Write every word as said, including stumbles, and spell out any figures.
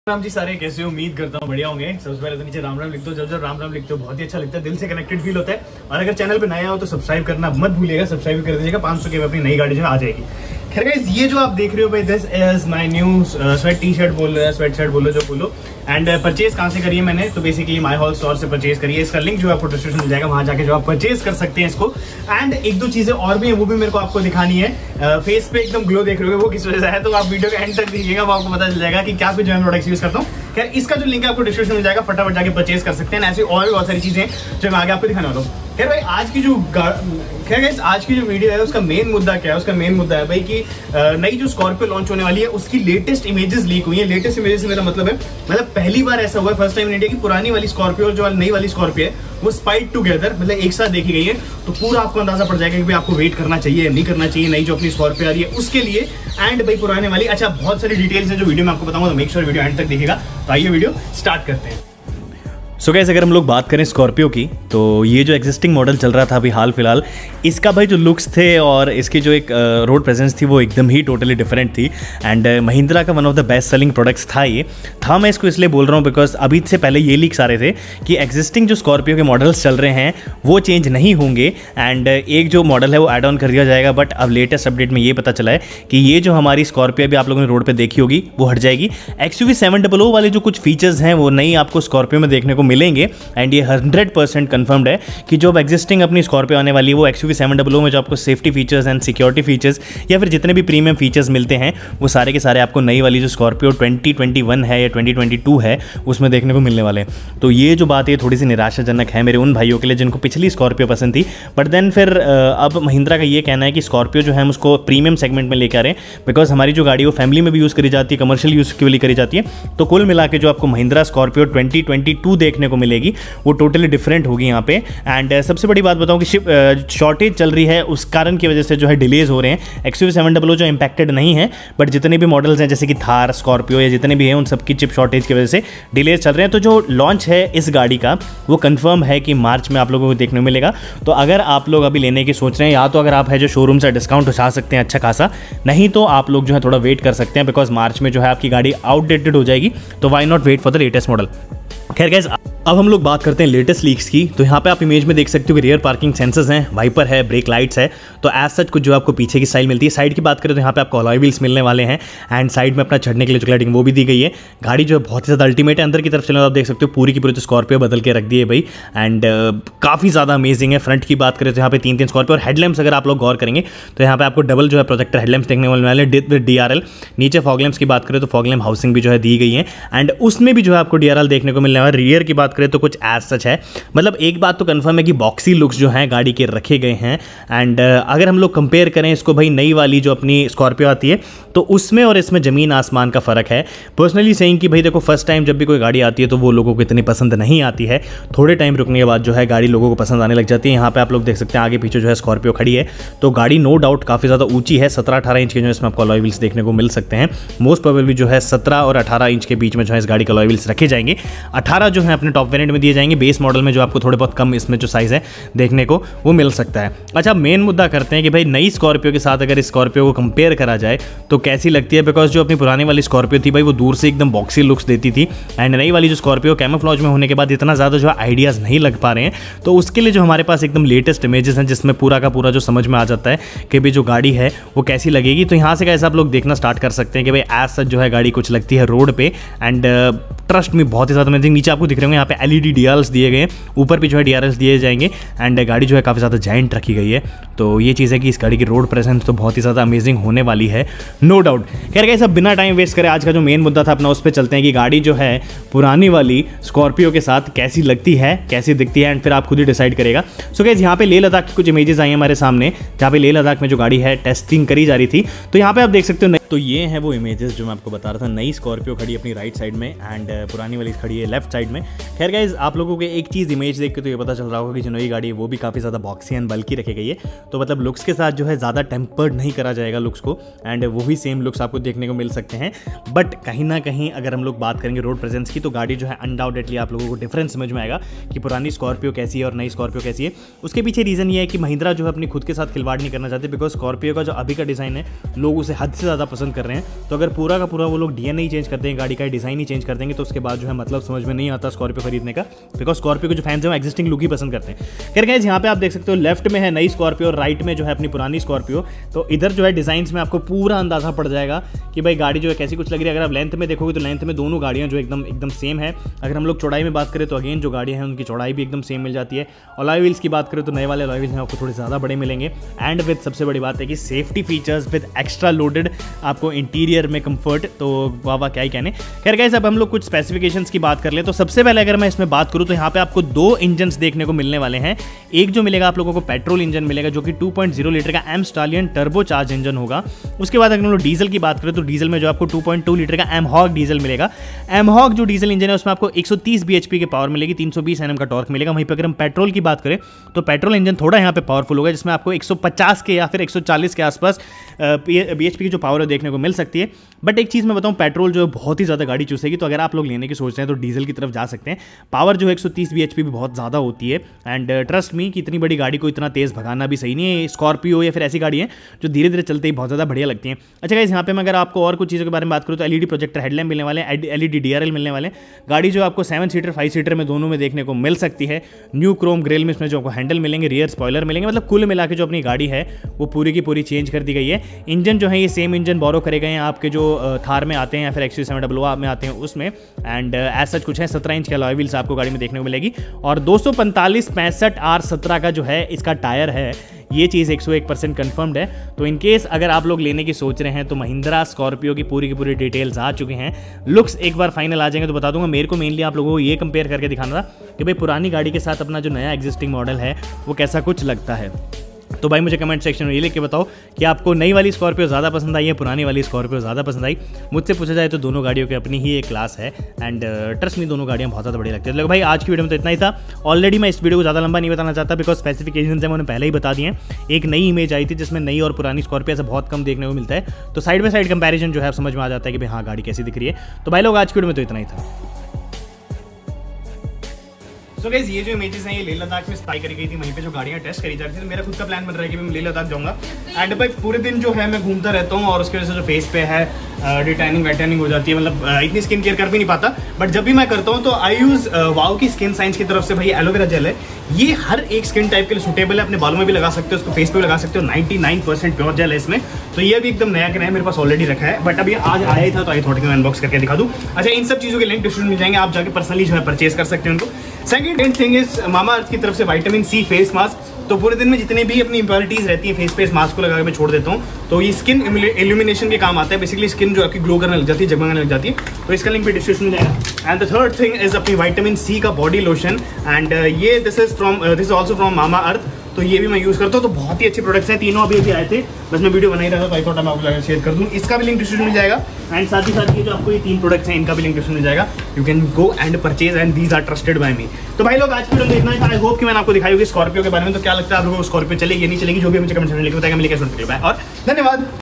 राम जी सारे कैसे हो? उम्मीद करता हूँ बढ़िया होंगे। सबसे पहले तो नीचे राम राम लिख दो। जब जब राम राम लिखते हो बहुत ही अच्छा लगता है, दिल से कनेक्टेड फील होता है। और अगर चैनल पे नया हो तो सब्सक्राइब करना मत भूलिएगा, सब्सक्राइब कर दीजिएगा। पाँच सौ के अपनी नई गाड़ी जो आ जाएगी। खैर गाइस, ये जो आप देख रहे हो भाई, this is my new sweat T shirt बोल रहे हैं, स्वेट शर्ट बोलो जो बोलो। एंड परचेज कहाँ से करी है मैंने, तो बेसिकली माय हॉल स्टोर से परचेज करी है। इसका लिंक जो आपको डिस्क्रिप्शन मिल जाएगा, वहां जाके जो आप परचेज कर सकते हैं इसको। एंड एक दो चीजें और भी है, वो भी मेरे को आपको दिखानी है। फेस uh, पे एकदम ग्लो देख रहे हो, वो किस वजह से है, तो आप वीडियो के एंड तक देखिएगा, वो आपको पता चल जाएगा कि क्या कुछ जो मैं प्रोडक्ट्स यूज करता हूँ। खैर, इसका जो लिंक आपको डिस्क्रिप्शन मिल जाएगा, फटाफट जाके परचेज कर सकते हैं। ऐसी और भी बहुत सारी चीजें जो मैं आगे आपको दिखाने वाला हूँ। खैर भाई, आज की जो खैर गाइस आज की जो वीडियो है उसका मेन मुद्दा क्या है? उसका मेन मुद्दा है भाई कि नई जो स्कॉर्पियो लॉन्च होने वाली है उसकी लेटेस्ट इमेजेस लीक हुई है। लेटेस्ट इमेजेस से मेरा मतलब है, मतलब पहली बार ऐसा हुआ है, फर्स्ट टाइम इन इंडिया की पुरानी वाली स्कॉर्पियो और जो नई वाली स्कॉर्पियो है वो स्पाइड टुगेदर, मतलब एक साथ देखी गई है। तो पूरा आपको अंदाजा पड़ जाएगा कि भाई आपको वेट करना चाहिए नहीं करना चाहिए नई जो अपनी स्कॉर्पियो आ रही है उसके लिए। एंड भाई पुराने वाली, अच्छा बहुत सारी डिटेल्स है जो वीडियो में आपको बताऊंगा, तो मेक श्योर वीडियो एंड तक देखिएगा। तो आइए वीडियो स्टार्ट करते हैं। सो गाइस, अगर हम लोग बात करें स्कॉर्पियो की, तो ये जो एग्जिस्टिंग मॉडल चल रहा था अभी हाल फिलहाल, इसका भाई जो लुक्स थे और इसकी जो एक रोड प्रेजेंस थी वो एकदम ही टोटली डिफरेंट थी। एंड महिंद्रा का one of the best selling products था ये। था मैं इसको इसलिए बोल रहा हूँ बिकॉज अभी से पहले ये लीक्स आ रहे थे कि एग्जिस्टिंग जो स्कॉर्पियो के मॉडल्स चल रहे हैं वो चेंज नहीं होंगे एंड एक जो मॉडल है वो एड ऑन कर दिया जाएगा। बट अब लेटेस्ट अपडेट में ये पता चला है कि ये जो हमारी स्कॉर्पियो भी आप लोगों ने रोड पर देखी होगी वो हट जाएगी। एक्सयूवी सेवन डबल ओ वाले जो कुछ फीचर्स हैं वो नई आपको स्कॉर्पियो में देखने को मिलेंगे। एंड ये हंड्रेड परसेंट कन्फर्म्ड है कि जो अब एग्जिस्टिंग अपनी स्कॉर्पियो आने वाली है वो एक्सयूवी सेवन डबल ओ में जो आपको safety features and security features या फिर जितने भी प्रीमियम फीचर्स मिलते हैं वो सारे के सारे आपको नई वाली जो स्कॉर्पियो ट्वेंटी ट्वेंटी वन है या ट्वेंटी ट्वेंटी टू है उसमें देखने को मिलने वाले हैं। तो ये जो बात है थोड़ी सी निराशाजनक है मेरे उन भाइयों के लिए जिनको पिछली स्कॉर्पियो पसंद थी। बट देन फिर अब महिंद्रा का ये कहना है कि स्कॉर्पियो जो है हम उसको प्रीमियम सेगमेंट में लेकर आ रहे हैं, बिकॉज हमारी जो गाड़ी वो फैमिली में भी यूज़ करी जाती है, कमर्शियल यूज़ के लिए करी जाती है। तो कुल मिला के जो आपको Mahindra Scorpio twenty twenty two देखने को मिलेगी वो टोटली डिफरेंट होगी यहाँ पे। एंड uh, सबसे बड़ी बात बताऊँ कि शिप शॉर्टेज uh, चल रही है, उस कारण की वजह से जो है डिलेज हो रहे हैं। एक्सयूवी सेवन डबल ओ जो इंपैक्टेड नहीं है, बट जितने भी मॉडल्स हैं जैसे कि थार, स्कॉर्पियो या जितने भी हैं उन सबकी चिप शॉर्टेज की वजह से डिलेज चल रहे हैं। तो जो लॉन्च है इस गाड़ी का वो कंफर्म है कि मार्च में आप लोगों को देखने को मिलेगा। तो अगर आप लोग अभी लेने की सोच रहे हैं, या तो अगर आप है जो शोरूम से डिस्काउंट उठा सकते हैं अच्छा खासा, नहीं तो आप लोग जो है थोड़ा वेट कर सकते हैं, बिकॉज मार्च में जो है आपकी गाड़ी आउटडेटेड हो जाएगी। तो why not wait for the latest model. खैर गाइस, अब हम लोग बात करते हैं लेटेस्ट लीक्स की। तो यहाँ पे आप इमेज में देख सकते हो कि रियर पार्किंग सेंसर्स हैं, वाइपर है, ब्रेक लाइट्स है। तो एज सच कुछ जो आपको पीछे की स्टाइल मिलती है। साइड की बात करें तो यहाँ पे आपको अलॉय व्हील्स मिलने वाले हैं एंड साइड में अपना चढ़ने के लिए जो क्लैडिंग वो भी दी गई है। गाड़ी जो है बहुत ही ज़्यादा अल्टीमेट है। अंदर की तरफ चले तो आप देख सकते हो पूरी की पूरी तो स्कॉर्पियो बदल के रख दी है भाई। एंड uh, काफ़ी ज़्यादा अमेजिंग है। फ्रंट की बात करें तो यहाँ पे तीन तीन स्कॉर्पियो और हेडलैम्प्स अगर आप लोग गौर करेंगे तो यहाँ पे आपको डबल जो है प्रोजेक्टर हेडलैम्प्स देखने को मिलने वाले विद डी आर एल। नीचे फॉगलैम्प्स की बात करें तो फॉगलैम्प हाउसिंग भी जो है दी गई है एंड उसमें भी जो है आपको डी आर एल देखने को मिलने वाला है। रियर की बात करें तो कुछ एज सच है, मतलब एक बात तो कंफर्म है कि बॉक्सी लुक्स जो हैं गाड़ी के रखे गए हैं। एंड uh, अगर हम लोग कंपेयर करें इसको भाई नई वाली जो अपनी स्कॉर्पियो आती है तो उसमें और इसमें ज़मीन आसमान का फ़र्क है। पर्सनली सेइंग कि भाई देखो, फर्स्ट टाइम जब भी कोई गाड़ी आती है तो वो लोगों को इतनी पसंद नहीं आती है। थोड़े टाइम रुकने के बाद जो है गाड़ी लोगों को पसंद आने लग जाती है। यहाँ पे आप लोग देख सकते हैं आगे पीछे जो है स्कॉर्पियो खड़ी है, तो गाड़ी नो डाउट काफ़ी ज़्यादा ऊँची है। सत्रह अठारह इंच के जो इसमें आपको अलॉय व्हील्स देखने को मिल सकते हैं। मोस्ट प्रोबेबली जो है सत्रह और अठारह इंच के बीच में जो है इस गाड़ी के अलॉय व्हील्स रखे जाएंगे। अठारह जो है अपने टॉप वेरिएंट में दिए जाएंगे। बेस मॉडल में जो आपको थोड़े बहुत कम इसमें जो साइज़ है देखने को वो मिल सकता है। अच्छा, मेन मुद्दा करते हैं कि भाई नई स्कॉर्पियो के साथ अगर इस स्कॉर्पियो को कंपेयर करा जाए तो कैसी लगती है, बिकॉज जो अपनी पुरानी वाली स्कॉर्पियो थी भाई वो दूर से एकदम बॉक्सी लुक्स देती थी। एंड नई वाली जो स्कॉर्पियो कैमोफ्लेज में होने के बाद इतना ज़्यादा जो आइडियाज़ नहीं लग पा रहे हैं। तो उसके लिए जो हमारे पास एकदम लेटेस्ट इमेजेस हैं जिसमें पूरा का पूरा जो समझ में आ जाता है कि भाई जो गाड़ी है वो कैसी लगेगी। तो यहाँ से कैसे आप लोग देखना स्टार्ट कर सकते हैं कि भाई एज सच जो है गाड़ी कुछ लगती है रोड पे। एंड ट्रस्ट में बहुत ही ज़्यादा अमेजिंग। नीचे आपको दिख रहे होंगे यहाँ पे L E D D R Ls दिए गए हैं, ऊपर भी जो है डी आर एल्स दिए जाएंगे। एंड गाड़ी जो है काफ़ी ज़्यादा जायंट रखी गई है। तो ये चीज़ है कि इस गाड़ी की रोड प्रेजेंस तो बहुत ही ज़्यादा अमेजिंग होने वाली है, नो डाउट। खैर गाइस, अब बिना टाइम वेस्ट करें आज का जो मेन मुद्दा था अपना उस पर चलते हैं कि गाड़ी जो है पुरानी वाली स्कॉर्पियो के साथ कैसी लगती है, कैसी दिखती है, एंड फिर आप खुद ही डिसाइड करेगा। सो गाइस, यहाँ पे लेह लद्दाख की कुछ इमेजेस आई हैं हमारे सामने, जहाँ पे लेह लद्दाख में जो गाड़ी है टेस्टिंग करी जा रही थी। तो यहाँ पे आप देख सकते हो, तो ये है वो इमेजेस जो मैं आपको बता रहा था। नई स्कॉर्पियो खड़ी अपनी राइट साइड में एंड पुरानी वाली खड़ी है लेफ्ट साइड में। खैर गाइज आप लोगों को एक चीज़ इमेज देख के तो ये पता चल रहा होगा कि जो नई गाड़ी है वो भी काफ़ी ज़्यादा बॉक्सी एंड बल्कि रखी गई है, तो मतलब लुक्स के साथ जो है ज़्यादा टेम्पर्ड नहीं करा जाएगा लुक्स को, एंड वो भी सेम लुक्स आपको देखने को मिल सकते हैं। बट कहीं ना कहीं अगर हम लोग बात करेंगे रोड प्रेजेंस की, तो गाड़ी जो है अनडाउटेडली आप लोगों को डिफरेंस समझ में आएगा कि पुरानी स्कॉर्पियो कैसी है और नई स्कॉर्पियो कैसी है। उसके पीछे रीज़न ये है कि महिंद्रा जो है अपनी खुद के साथ खिलवाड़ नहीं करना चाहते, बिकॉज स्कॉर्पियो का जो अभी का डिज़ाइन है लोग उसे हद से ज़्यादा पसंद कर रहे हैं। तो अगर पूरा का पूरा वो लोग डीएनए ही चेंज कर देंगे, गाड़ी का डिज़ाइन ही चेंज कर देंगे, तो उसके बाद जो है मतलब समझ में नहीं आता स्कॉर्पियो खरीदने का, बिकॉज स्कॉर्पियो के जो फैंस हैं वो एक्जिस्टिंग लुक ही पसंद करते हैं। खैर गाइस यहाँ पे आप देख सकते हो लेफ्ट में है नई स्कॉर्पियो और राइट में जो है अपनी पुरानी स्कॉर्पियो। तो इधर जो है डिज़ाइंस में आपको पूरा अंदाजा पड़ जाएगा कि भाई गाड़ी जो है कैसी कुछ लग रही है। अगर आप लेंथ में देखोगे तो लेंथ में दोनों गाड़ियाँ जो एकदम एकदम सेम है। अगर हम लोग चौड़ाई में बात करें तो अगेन जो गाड़ियाँ हैं उनकी चौड़ाई भी एकदम सेम मिल जाती है। अलॉय व्हील्स की बात करें तो नए वाले अलॉय व्हील्स आपको थोड़े ज़्यादा बड़े मिलेंगे, एंड विद सबसे बड़ी बात है कि safety features with extra loaded आपको इंटीरियर में कंफर्ट, तो वाह वाह क्या ही कहने। खैर गाइस अब हम लोग कुछ स्पेसिफिकेशंस की बात कर ले तो सबसे पहले अगर मैं इसमें बात करूं तो यहाँ पे आपको दो इंजन्स देखने को मिलने वाले हैं। एक जो मिलेगा आप लोगों को पेट्रोल इंजन मिलेगा जो कि टू पॉइंट ज़ीरो लीटर का M Stallion turbo charge engine होगा। उसके बाद अगर हम लोग डीजल की बात करें तो डीजल में जो आपको टू पॉइंट टू लीटर का एम हॉग डीजल मिलेगा। एम हॉग जो डीजल इंजन है उसमें आपको वन थर्टी बीएचपी की पावर मिलेगी, तीन सौ बीस एनएम का टॉर्क मिलेगा। वहीं पर अगर हम पेट्रोल की बात करें तो पेट्रोल इंजन थोड़ा यहाँ पे पावरफुल होगा, जिसमें आपको एक सौ पचास के या फिर एक सौ चालीस के आसपास बीएचपी की जो पावर है देखने को मिल सकती है। बट एक चीज़ मैं बताऊँ, पेट्रोल जो है बहुत ही ज़्यादा गाड़ी चूसेगी, तो अगर आप लोग लेने की सोच रहे हैं तो डीजल की तरफ जा सकते हैं। पावर जो है एक सौ तीस बीएचपी भी बहुत ज़्यादा होती है, एंड ट्रस्ट मी कि इतनी बड़ी गाड़ी को इतना तेज़ भगाना भी सही नहीं है। स्कॉर्पियो या फिर ऐसी गाड़ी है जो धीरे धीरे चलते ही बहुत ज़्यादा बढ़िया लगती हैं। अच्छा गाइस यहाँ पे मैं अगर आपको और कुछ चीज़ों के बारे में बात करूँ तो एलईडी प्रोजेक्टर हेडलैम्प मिलने वाले हैं, एलईडी डीआरएल मिलने वाले हैं। गाड़ी जो आपको सेवन सीटर फाइव सीटर में दोनों में देखने को मिल सकती है। न्यू क्रोम ग्रिल में इसमें जो आपको हैंडल मिलेंगे, रियर स्पॉइलर मिलेंगे, मतलब कुल मिला के जो अपनी गाड़ी है वो पूरी की पूरी चेंज कर दी गई है। इंजन जो है ये सेम इंजन बोरो करे गए हैं आपके जो थार में आते हैं या फिर एक्स यू सेवन डब्ल्यू में आते हैं उसमें, एंड एज सच कुछ है सत्रह इंच के अलॉय व्हील्स आपको गाड़ी में देखने को मिलेगी। और दो सौ पैंतालीस पैंसठ आर सत्रह का जो है इसका टायर है, ये चीज़ एक सौ एक परसेंट कन्फर्म्ड है। तो इन केस अगर आप लोग लेने की सोच रहे हैं तो महिंद्रा स्कॉर्पियो की पूरी की पूरी डिटेल्स आ चुके हैं। लुक्स एक बार फाइनल आ जाएंगे तो बता दूंगा। मेरे को मेनली आप लोगों को ये कंपेयर करके दिखाना था कि भाई पुरानी गाड़ी के साथ अपना जो नया एग्जिस्टिंग मॉडल है वो कैसा कुछ लगता है। तो भाई मुझे कमेंट सेक्शन में ये लिख के बताओ कि आपको नई वाली स्कॉर्पियो ज़्यादा पसंद आई है, पुरानी वाली स्कॉर्पियो ज़्यादा पसंद आई। मुझसे पूछा जाए तो दोनों गाड़ियों की अपनी ही एक क्लास है, एंड ट्रस्ट में दोनों गाड़ियाँ बहुत ज़्यादा बढ़िया लगती है। तो भाई आज की वीडियो में तो इतना ही था। ऑलरेडी मैं इस वीडियो को ज़्यादा लंबा नहीं बताना चाहता, बिकॉज स्पेसिफिकेशन से मैंने पहले ही बता दिए। एक नई इमेज आई थी जिसमें नई और पुरानी स्कॉर्पियो से बहुत कम देखने को मिलता है, तो साइड बाई साइड कंपेरिजन जो है समझ में आ जाता है कि भाई हाँ गाड़ी कैसी दिख रही है। तो भाई लोग आज की वीडियो में तो इतना ही था। सो so गाइस ये जो इमेजेस हैं ये लेह लद्दाख में स्पाई करी गई थी, वहीं पे जो गाड़ियां टेस्ट करी जा रही थी। तो मेरा खुद का प्लान बन रहा है कि मैं लेह लद्दाख जाऊंगा, एंड भाई पूरे दिन जो है मैं घूमता रहता हूँ और उसकी वजह से जो फेस पे है डिटैनिंग वेटैनिंग हो जाती है, मतलब इतनी स्किन केयर कर भी नहीं पाता। बट जब भी मैं करता हूँ तो आई यूज़ वाओ की स्किन साइंस की तरफ से भाई एलोवेरा जेल है। ये हर एक स्किन टाइप के लिए सूटेबल है, अपने बालों में भी लगा सकते हो, उसको फेस पे भी लगा सकते हो। Ninety nine percent pure gel है इसमें, तो ये भी एकदम नया का नया मेरे पास ऑलरेडी रखा है, बट अभी आज आया ही था तो आई थॉट कि मैं अनबॉक्स करके दिखा दूँ। अच्छा इन सब चीज़ों के लिंक डिस्क्रिप्शन में जाएंगे, आप जाके पर्सनली जो है परचेज कर सकते हैं उनको। Second thing is Mamaearth की तरफ से विटामिन सी फेस मास्क। तो पूरे दिन में जितने भी अपनी इंप्योरिटीज रहती है फेस पे इस मास्क को लगा के मैं छोड़ देता हूँ, तो ये स्किन इल्यूमिनेशन के काम आता है। बेसिकली स्किन जो आपकी ग्लो करने लग जाती है, जगमगाने लग जाती है, तो इसका लिंक भी डिस्क्रिप्शन में जाएगा। And the third thing is अपनी विटामिन सी का बॉडी लोशन, एंड ये this is from this is also from Mamaearth. तो ये भी मैं यूज़ करता हूँ, तो बहुत ही अच्छे प्रोडक्ट्स हैं, तीनों अभी अभी आए थे, बस मैं वीडियो बना ही रहा था तो आई थॉट मैं आपको शेयर कर दूँ। इसका भी लिंक डिस्क्रिप्शन में जाएगा, एंड साथ ही साथ ये जो आपको ये तीन प्रोडक्ट्स हैं इनका भी लिंक डिस्क्रिप्शन में जाएगा। You can go and purchase, and these are trusted by me. तो भाई लोग आज की वीडियो में इतना ही था। आई होप कि मैंने आपको दिखाई होगी स्कॉर्पियो के बारे में। तो क्या लगता है आप लोगों को स्कॉर्पियो चलेगी नहीं चलेगी, जो भी मुझे कमेंट सेक्शन में लिख बताएगा। मिलेगा सुनते हैं, बाय और धन्यवाद।